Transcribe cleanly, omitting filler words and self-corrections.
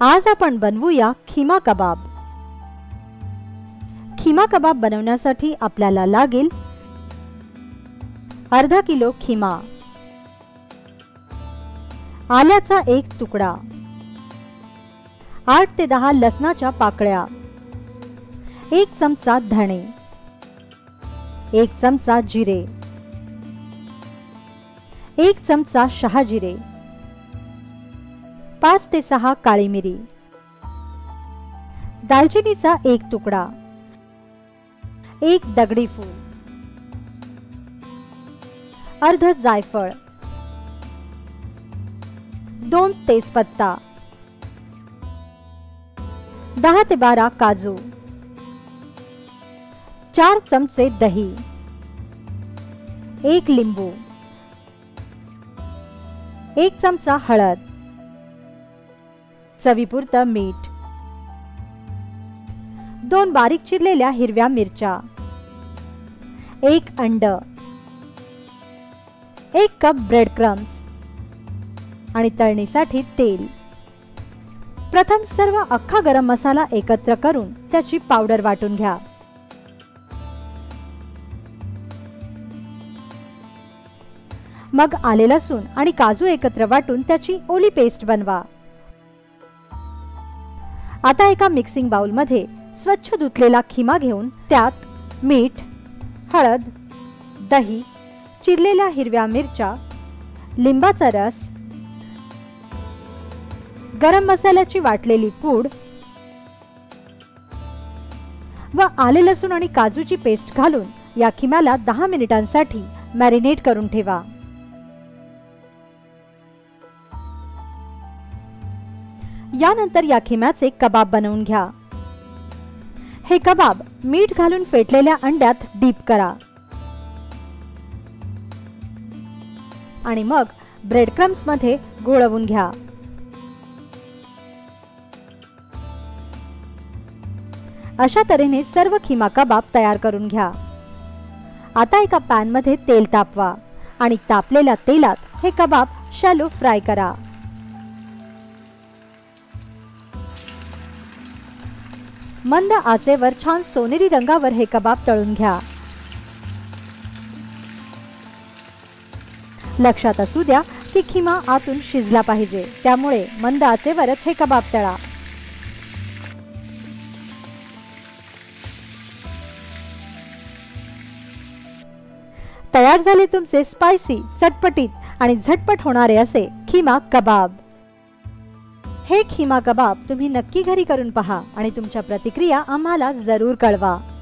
आज आपण बनवूया खिमा कबाब। खिमा कबाब बनवण्यासाठी आपल्याला लागेल अर्धा किलो खिमा, आल्याचा एक तुकडा, 8 ते 10 लसणाच्या पाकळ्या, 1 चमचा धणे, 1 चमचा जिरे, 1 चमचा शहाजिरे, 5 ते 6 काळी मिरी, दालचिनीचा एक तुकडा, 1 दगडी फूल, अर्ध जायफळ, 2 तेजपत्ता, 10 ते 12 काजू, 4 चमचे दही, 1 लिंबू, 1 चमचा हळद, चवीपुरतं मीठ, 2 बारीक चिरलेल्या हिरव्या मिरच्या, 1 अंड, 1 कप ब्रेड क्रम्स आणि तळणीसाठी तेल। प्रथम सर्व अख्खा गरम मसाला एकत्र करून त्याची पावडर वाटून घ्या। मग आले लसूण आणि काजू एकत्र वाटून त्याची ओली पेस्ट बनवा। आता एका मिक्सिंग बाउल मध्ये स्वच्छ धुतलेला खिमा घेऊन त्यात मीठ, हळद, दही, चिरलेल्या हिरव्या मिरच्या, लिंबाचा रस, गरम मसाल्याची वाटलेली पूड व आले लसूण आणि काजूची पेस्ट घालून या खिम्याला 10 मिनिटांसाठी मॅरिनेट करून ठेवा। यानंतर या खिम्याचे कबाब बनवून घ्या। हे कबाब मीठ घालून फेटलेल्या अंड्यात डीप करा आणि मग ब्रेड क्रम्स मध्ये गोळवून घ्या। अशा तऱ्हेने सर्व खिमा कबाब तयार करून घ्या। आता एका पॅन मध्ये तेल तापवा आणि तापलेल्या तेलात हे कबाब शॅलो फ्राय करा। मंद आचेवर छान सोनेरी रंगावर हे कबाब तळून घ्या। लक्षात असू द्या की खिमा आतून शिजला पाहिजे, त्यामुळे मंद आचेवरच हे कबाब तळा। तयार झाले तुमचे स्पायसी, चटपटीत आणि झटपट होणारे असे खिमा कबाब। हे खिमा कबाब तुम्ही नक्की घरी करून पहा आणि तुमच्या प्रतिक्रिया आम्हाला जरूर कळवा।